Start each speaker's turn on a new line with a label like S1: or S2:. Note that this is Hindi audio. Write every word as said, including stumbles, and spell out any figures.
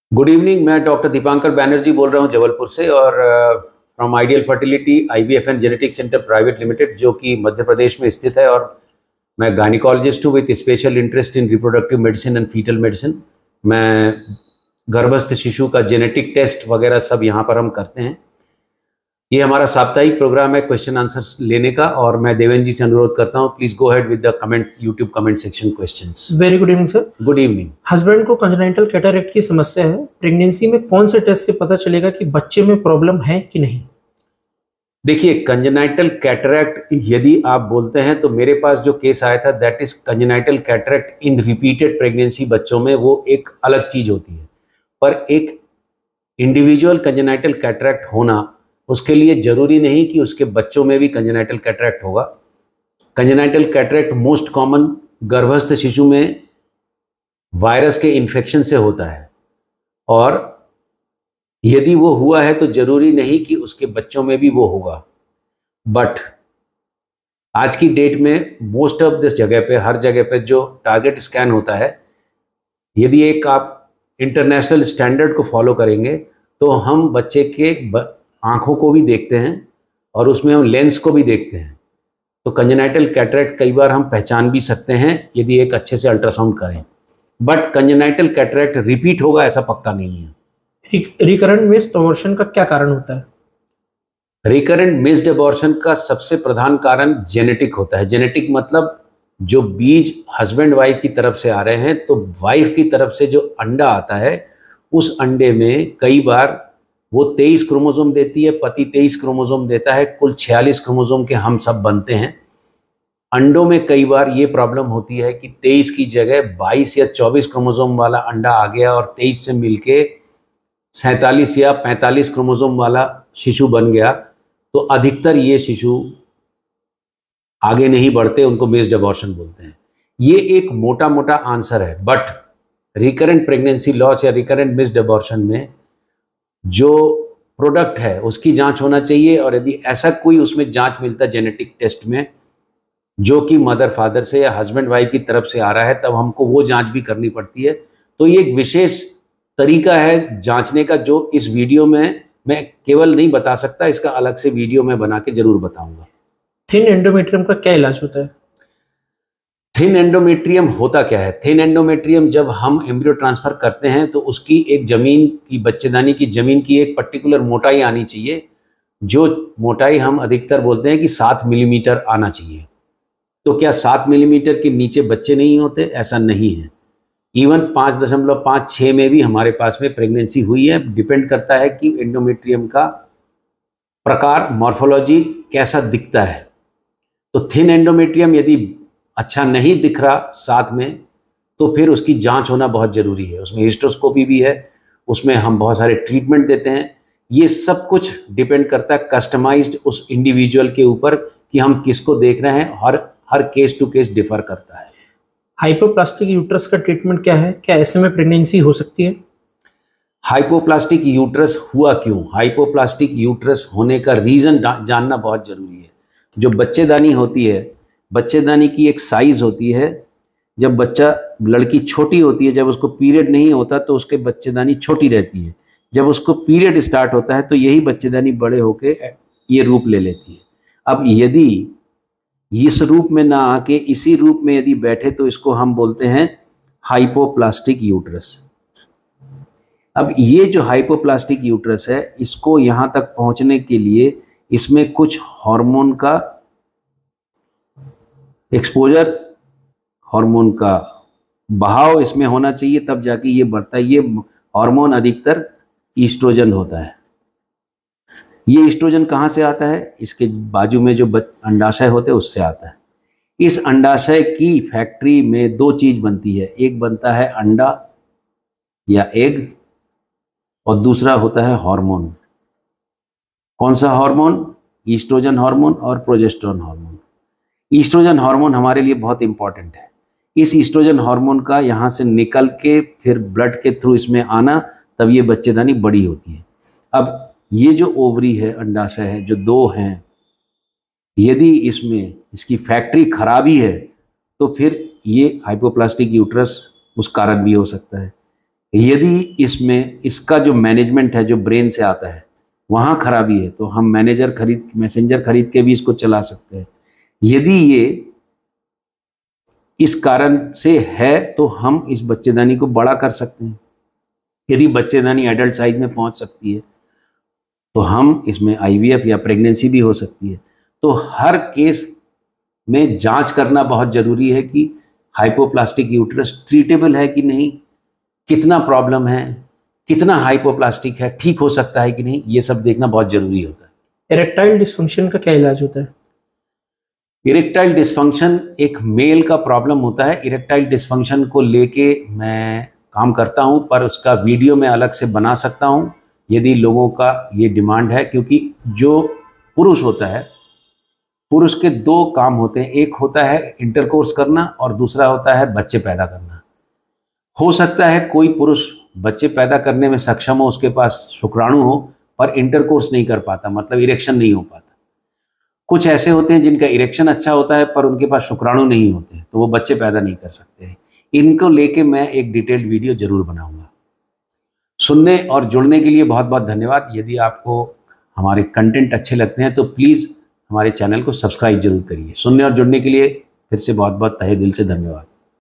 S1: Good evening. मैं डॉक्टर दीपांकर बैनर्जी बोल रहा हूं जबलपुर से और from ideal fertility IVF and genetic centre private limited, जो कि मध्य प्रदेश में स्थित है। और मैं गायनिकोलॉजिस्ट हूं with special interest in reproductive medicine and foetal medicine. मैं गर्भस्थ शिशु का जेनेटिक टेस्ट वगैरह सब यहां पर हम करते हैं। ये हमारा साप्ताहिक प्रोग्राम है क्वेश्चन आंसर्स लेने का, और मैं देवेंद्र जी से अनुरोध करता हूं, please go ahead with the comment, YouTube comment section questions.
S2: Very good evening sir.
S1: Good evening.
S2: Husband को कंजेनाइटल कैटरेक्ट की समस्या है, प्रेगनेंसी में कौन से टेस्ट से पता चलेगा कि बच्चे में प्रॉब्लम है कि नहीं?
S1: देखिए, कंजेनाइटल कैटरेक्ट यदि आप बोलते हैं तो मेरे पास जो केस आया था that is congenital cataract in repeated pregnancy बच्चों में, वो एक अलग चीज होती है। पर एक इंडिविजुअल कंजेनाइटल कैटरेक्ट होना, उसके लिए जरूरी नहीं कि उसके बच्चों में भी कंजेनाइटल कैटरेक्ट होगा। कंजेनाइटल कैटरेक्ट मोस्ट कॉमन गर्भस्थ शिशु में वायरस के इन्फेक्शन से होता है, और यदि वो हुआ है तो जरूरी नहीं कि उसके बच्चों में भी वो होगा। बट आज की डेट में मोस्ट ऑफ दिस जगह पे, हर जगह पे जो टारगेट स्कैन होता है, यदि एक आप इंटरनेशनल स्टैंडर्ड को फॉलो करेंगे तो हम बच्चे के आंखों को भी देखते हैं और उसमें हम लेंस को भी देखते हैं। तो कंजेनाइटल कैटरेक्ट कई बार हम पहचान भी सकते हैं यदि एक अच्छे से अल्ट्रासाउंड करें। बट कंजेनाइटल कैटरेक्ट रिपीट होगा ऐसा पक्का नहीं है।
S2: रिकरेंट मिस्ड अबॉर्शन का क्या कारण होता है?
S1: रिकरेंट मिस्ड अबॉर्शन का सबसे प्रधान कारण जेनेटिक होता है। जेनेटिक मतलब जो बीज हस्बैंड वाइफ की तरफ से आ रहे हैं, तो वाइफ की तरफ से जो अंडा आता है, उस अंडे में कई बार वो तेईस क्रोमोसोम देती है, पति तेईस क्रोमोसोम देता है, कुल छियालीस क्रोमोसोम के हम सब बनते हैं। अंडों में कई बार ये प्रॉब्लम होती है कि तेईस की जगह बाईस या चौबीस क्रोमोसोम वाला अंडा आ गया और तेईस से मिलके सैंतालीस या पैंतालीस क्रोमोसोम वाला शिशु बन गया, तो अधिकतर ये शिशु आगे नहीं बढ़ते, उनको मिस्ड अबॉर्शन बोलते हैं। ये एक मोटा मोटा आंसर है। बट रिकरेंट प्रेगनेंसी लॉस या रिकरेंट मिस्ड अबॉर्शन में जो प्रोडक्ट है उसकी जांच होना चाहिए, और यदि ऐसा कोई उसमें जांच मिलता है जेनेटिक टेस्ट में जो कि मदर फादर से या हस्बैंड वाइफ की तरफ से आ रहा है, तब हमको वो जांच भी करनी पड़ती है। तो ये एक विशेष तरीका है जांचने का, जो इस वीडियो में मैं केवल नहीं बता सकता, इसका अलग से वीडियो मैं बना के जरूर बताऊंगा।
S2: थिन एंडोमेट्रियम का क्या इलाज होता है?
S1: थिन एंडोमेट्रियम होता क्या है? थिन एंडोमेट्रियम जब हम एम्ब्रियो ट्रांसफर करते हैं तो उसकी एक जमीन की, बच्चेदानी की जमीन की एक पर्टिकुलर मोटाई आनी चाहिए, जो मोटाई हम अधिकतर बोलते हैं कि सात मिलीमीटर आना चाहिए। तो क्या सात मिलीमीटर के नीचे बच्चे नहीं होते? ऐसा नहीं है। इवन पाँच दशमलव पाँच छः में भी हमारे पास में प्रेगनेंसी हुई है। डिपेंड करता है कि एंडोमेट्रियम का प्रकार, मॉर्फोलॉजी कैसा दिखता है। तो थिन एंडोमेट्रियम यदि अच्छा नहीं दिख रहा साथ में, तो फिर उसकी जांच होना बहुत ज़रूरी है। उसमें हिस्टोस्कोपी भी है, उसमें हम बहुत सारे ट्रीटमेंट देते हैं। ये सब कुछ डिपेंड करता है कस्टमाइज्ड उस इंडिविजुअल के ऊपर कि हम किसको देख रहे हैं, और हर केस टू केस डिफर करता है।
S2: हाइपोप्लास्टिक यूट्रस का ट्रीटमेंट क्या है? क्या ऐसे में प्रेगनेंसी हो सकती है?
S1: हाइपोप्लास्टिक यूट्रस हुआ क्यों? हाइपोप्लास्टिक यूट्रस होने का रीज़न जानना बहुत ज़रूरी है। जो बच्चेदानी होती है, बच्चेदानी की एक साइज़ होती है। जब बच्चा, लड़की छोटी होती है, जब उसको पीरियड नहीं होता तो उसके बच्चेदानी छोटी रहती है। जब उसको पीरियड स्टार्ट होता है तो यही बच्चेदानी बड़े होके ये रूप ले लेती है। अब यदि इस रूप में ना आके इसी रूप में यदि बैठे तो इसको हम बोलते हैं हाइपोप्लास्टिक यूट्रस। अब ये जो हाइपोप्लास्टिक यूट्रस है, इसको यहाँ तक पहुँचने के लिए इसमें कुछ हार्मोन का एक्सपोजर, हार्मोन का बहाव इसमें होना चाहिए, तब जाके ये बढ़ता है। ये हार्मोन अधिकतर ईस्ट्रोजन होता है। ये ईस्ट्रोजन कहाँ से आता है? इसके बाजू में जो अंडाशय होते हैं उससे आता है। इस अंडाशय की फैक्ट्री में दो चीज बनती है, एक बनता है अंडा या एग, और दूसरा होता है हार्मोन। कौन सा हार्मोन? ईस्ट्रोजन हार्मोन और प्रोजेस्टेरोन हार्मोन। ईस्ट्रोजन हार्मोन हमारे लिए बहुत इंपॉर्टेंट है। इस ईस्ट्रोजन हार्मोन का यहाँ से निकल के फिर ब्लड के थ्रू इसमें आना, तब ये बच्चेदानी बड़ी होती है। अब ये जो ओवरी है, अंडाशय है, जो दो हैं, यदि इसमें इसकी फैक्ट्री खराबी है तो फिर ये हाइपोप्लास्टिक यूट्रस उस कारण भी हो सकता है। यदि इसमें इसका जो मैनेजमेंट है जो ब्रेन से आता है वहाँ खराबी है तो हम मैनेजर खरीद मैसेंजर खरीद के भी इसको चला सकते हैं। यदि ये इस कारण से है तो हम इस बच्चेदानी को बड़ा कर सकते हैं। यदि बच्चेदानी एडल्ट साइज में पहुंच सकती है तो हम इसमें आईवीएफ या प्रेगनेंसी भी हो सकती है। तो हर केस में जांच करना बहुत ज़रूरी है कि हाइपोप्लास्टिक यूट्रस ट्रीटेबल है कि नहीं, कितना प्रॉब्लम है, कितना हाइपोप्लास्टिक है, ठीक हो सकता है कि नहीं, ये सब देखना बहुत ज़रूरी होता है।
S2: इरेक्टाइल डिस्फंक्शन का क्या इलाज होता है?
S1: इरेक्टाइल डिस्फंक्शन एक मेल का प्रॉब्लम होता है। इरेक्टाइल डिस्फंक्शन को लेके मैं काम करता हूं, पर उसका वीडियो मैं अलग से बना सकता हूं यदि लोगों का ये डिमांड है, क्योंकि जो पुरुष होता है, पुरुष के दो काम होते हैं, एक होता है इंटरकोर्स करना और दूसरा होता है बच्चे पैदा करना। हो सकता है कोई पुरुष बच्चे पैदा करने में सक्षम हो, उसके पास शुक्राणु हो, पर इंटरकोर्स नहीं कर पाता, मतलब इरेक्शन नहीं हो पाता। कुछ ऐसे होते हैं जिनका इरेक्शन अच्छा होता है पर उनके पास शुक्राणु नहीं होते, तो वो बच्चे पैदा नहीं कर सकते। इनको लेके मैं एक डिटेल्ड वीडियो जरूर बनाऊंगा। सुनने और जुड़ने के लिए बहुत बहुत धन्यवाद। यदि आपको हमारे कंटेंट अच्छे लगते हैं तो प्लीज़ हमारे चैनल को सब्सक्राइब जरूर करिए। सुनने और जुड़ने के लिए फिर से बहुत बहुत तहे दिल से धन्यवाद।